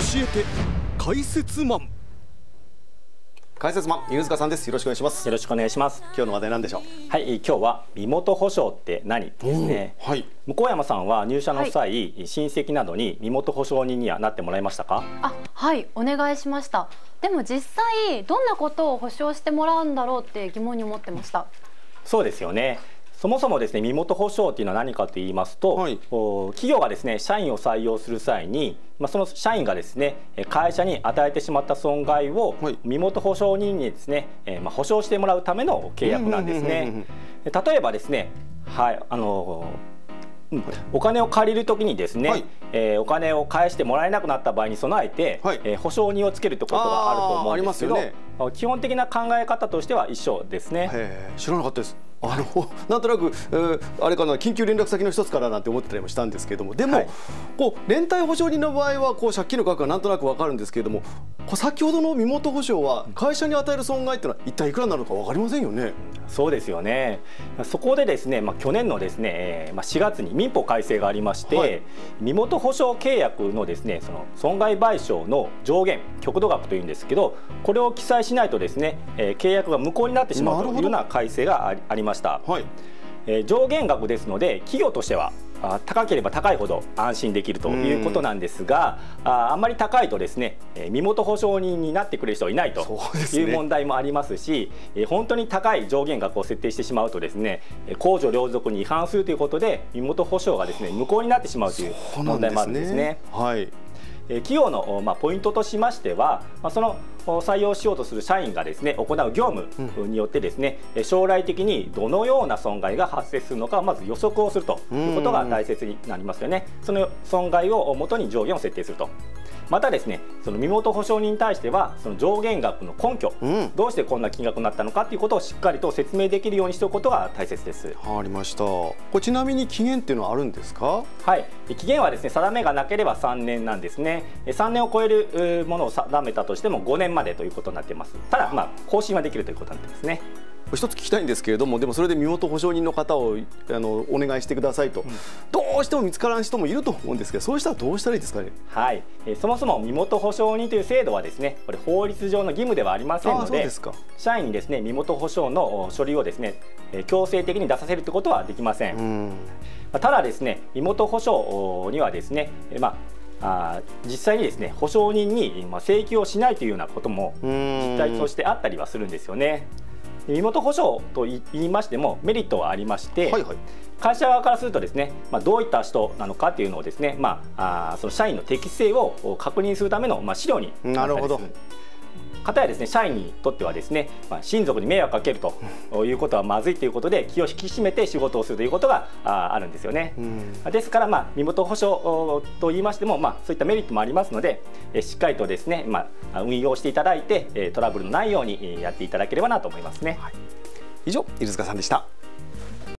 えて解説マン。 解説マン犬塚さんです。よろしくお願いします。 よろしくお願いします。 今日の話題なんでしょう。 はい、今日は身元保証って何ですね。 はい。 向山さんは入社の際、親戚などに身元保証人にはなってもらいましたか？ はい、お願いしました。でも実際どんなことを保証してもらうんだろうって疑問に思ってました。 そうですよね。そもそもですね、身元保証というのは何かと言いますと、 はい、 企業がですね社員を採用する際に、その社員がですね会社に与えてしまった損害を身元保証人にですね、保証してもらうための契約なんですね。例えばですね、はい、お金を借りるときにですね、はいお金を返してもらえなくなった場合に備えて、はい保証人をつけるということがあると思うんですけど、ね、基本的な考え方としては一緒ですね。 知らなかったです。なんとなく、あれかな、緊急連絡先の一つからなんて思ってたりもしたんですけれども、でも、はい、こう連帯保証人の場合はこう借金の額がなんとなく分かるんですけれども、先ほどの身元保証は会社に与える損害っていうのは一体いくらになるのか分かりませんよね。 そうですよね。そこでですね、去年のですね、4月に民法改正がありまして、はい、身元保証契約のですね、その損害賠償の上限、極度額というんですけど、これを記載しないとですね、契約が無効になってしまうというような改正がありました。はい上限額ですので企業としては高ければ高いほど安心できるということなんですが、あんまり高いとですね身元保証人になってくれる人はいないという問題もありますし、本当に高い上限額を設定してしまうとですね公序良俗に違反するということで身元保証がですね無効になってしまうという問題もあるんですね。企業のポイントとしましては、その採用しようとする社員がですね行う業務によってですね将来的にどのような損害が発生するのかまず予測をするということが大切になりますよね。その損害をもとに上限を設定すると。またですねその身元保証人に対してはその上限額の根拠、どうしてこんな金額になったのかということをしっかりと説明できるようにしておくことが大切です。 ありました。ちなみに期限っていうのはあるんですか？ はい、期限はですね定めがなければ3年なんですね。3年を超えるものを定めたとしても5年までということになっています。ただ更新はできるということになってますね。 一つ聞きたいんですけれども、でもそれで身元保証人の方をお願いしてくださいと、どうしても見つからん人もいると思うんですけど、そうしたらどうしたらいいですかね。 はい、そもそも身元保証人という制度はですねこれ法律上の義務ではありませんので、社員にですね身元保証の書類をですね強制的に出させるということはできません。ただですね身元保証にはですね実際にですね保証人に請求をしないというようなことも実態としてあったりはするんですよね。身元保証と言いましてもメリットはありまして、会社側からするとですね、どういった人なのかというのをですね、その社員の適性を確認するための資料になったりする。方やですね社員にとってはですね、親族に迷惑かけるということはまずいということで気を引き締めて仕事をするということがあるんですよね。ですから身元保証と言いましてもそういったメリットもありますので、しっかりとですね運用していただいてトラブルのないようにやっていただければなと思いますね。 以上、犬塚さんでした。